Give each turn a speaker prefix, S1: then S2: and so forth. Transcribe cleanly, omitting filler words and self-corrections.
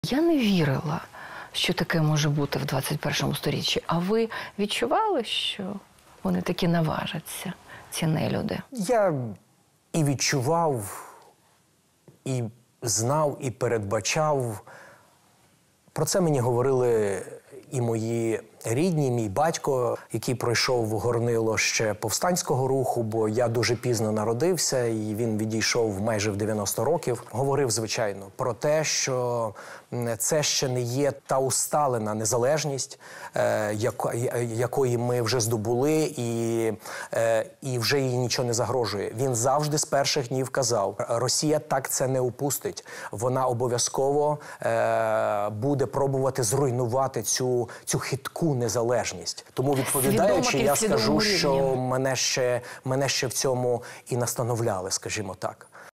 S1: Я не вірила, що таке може бути в 21 сторіччі. А ви відчували, що вони таки наважаться, ці нелюди?
S2: Я і відчував, і знав, і передбачав. Про це мені говорили і мої рідні, мій батько, який пройшов горнило ще повстанського руху, бо я дуже пізно народився, і він відійшов майже в 90 років. Говорив, звичайно, про те, що це ще не є та усталена незалежність, якої ми вже здобули, і вже їй нічого не загрожує. Він завжди з перших днів казав, Росія так це не упустить. Вона обов'язково буде пробувати зруйнувати цю хитку незалежність. Тому, відповідаючи, я скажу, що мене ще в цьому і настановляли, скажімо так.